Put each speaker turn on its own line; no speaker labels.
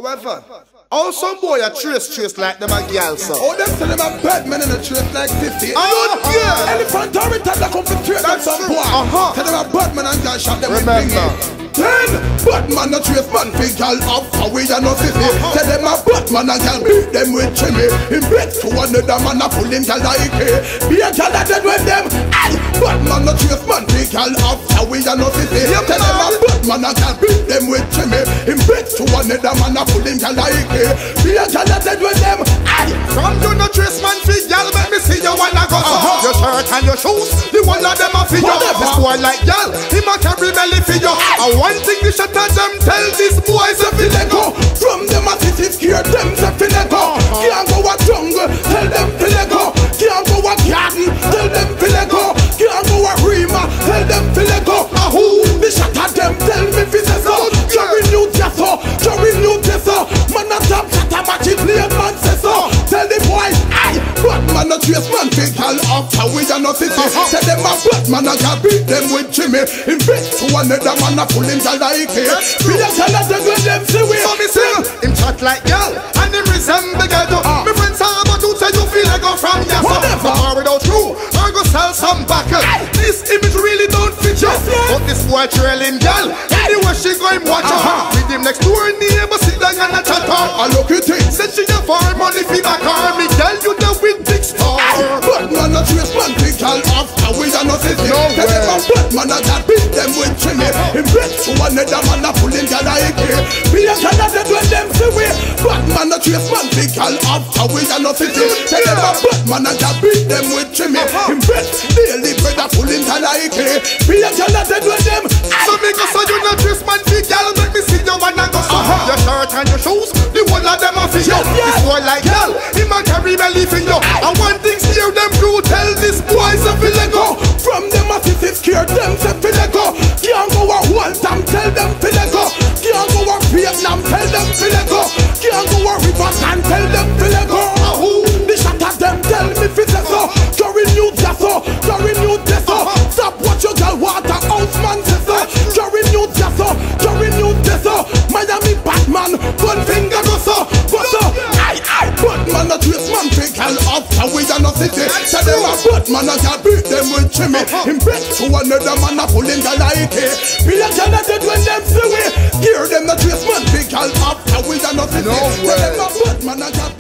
However, all some boy a trace like them a girl, so.
Oh, them tell them a bad man in a trace like 50.
Oh, yeah.
Elephant or that come for trace like some boy. Tell them a bad man and girl shot them with thingy. Then, Batman a trace man for girl up how we are no sissy. Tell them a Batman and girl beat them with chimney. Him bet to another man a pull him girl like it. Be a girl that dead with them. Aye, Batman a trace man for girl up how we are no sissy. Tell them a Batman and girl beat them with chimney. Him bet to another man a pull him girl like it. Be a girl that dead with them. Aye,
from you no trace man for girl, let me see you wanna go so. Your shirt and your shoes, the one of them a for you. This boy like girl, him a carry belly for you. One thing the shot at them tell these boys if they go.
From them a city scare them if they go. Can't go a jungle, tell them if they go. Can't go a garden, tell them if they go. Can't go a rima, tell them if they go. Who the shot at them tell me if they so. Jerry new tesso, Jerry new tesso. Man a top shot a match it play man say so. Tell the boys, aye, Batman a trace man take all after we are no city. Tell them a Batman a can beat them with Jimmy. In bet to another man a pull him to like it. Be a tell us when them see we.
So me sing, him chat like girl, and him resemble ghetto. Me friends are about to say you feel like go from ya. So far without you, I go sell some buckle. This image really don't fit you. But this boy trailing girl, anywhere she go him watch her. With him next door neighbor sit down and a chat her.
I look at it.
Said she a for money fi back her. Me tell you the with big star.
Batman a trace man big girl after we are no city.
No way.
Batman a got beat them with chimney. Him bet to another man a pull him girl like it. Be a girl that dead when them see we. Batman a trace man big girl after we are no city. Tell them a Batman a got beat them with chimney. Him bet daily bread a pull him girl like it. Be a girl that dead when them.
So me go so you no trace man big girl. Make me see you wanna go so. Your shirt and your shoes, the one of them a for you. This boy like girl, him a carry belly for you. And one thing scare them crew, tell this boy so fi let go.
From them a city scare them say fi let go. Can't go a whole time, tell them fi let go. Can't go a Vietnam, tell them fi let go. Can't go a Riverton, tell them fi let go. Who the shot at them tell me fi say so. During you so, during you so. Stop what your girl water house man say so. During you so, during you so. Miami Batman, gun finger go so, go so. Aye, Batman a trace man take all after we are no city. Tell them a Batman a can beat them with chimney. Him bet to another man a pull him the like it. Be a girl that dead when them see we. Hear them the trace man take all after we are no city. Tell them a Batman a can